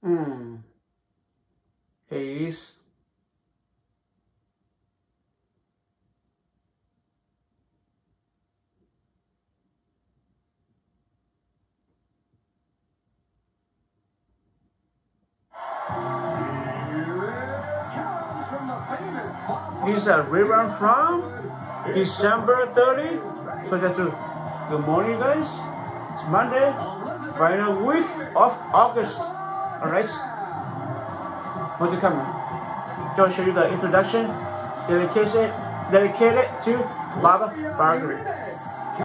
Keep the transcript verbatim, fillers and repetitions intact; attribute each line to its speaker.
Speaker 1: Hmm. Hades. These are rerun from December thirtieth. So that's a good morning, guys. It's Monday, final week of August. Alright. Want to come? I'll show you the introduction dedicated dedicated to Lava Margaret.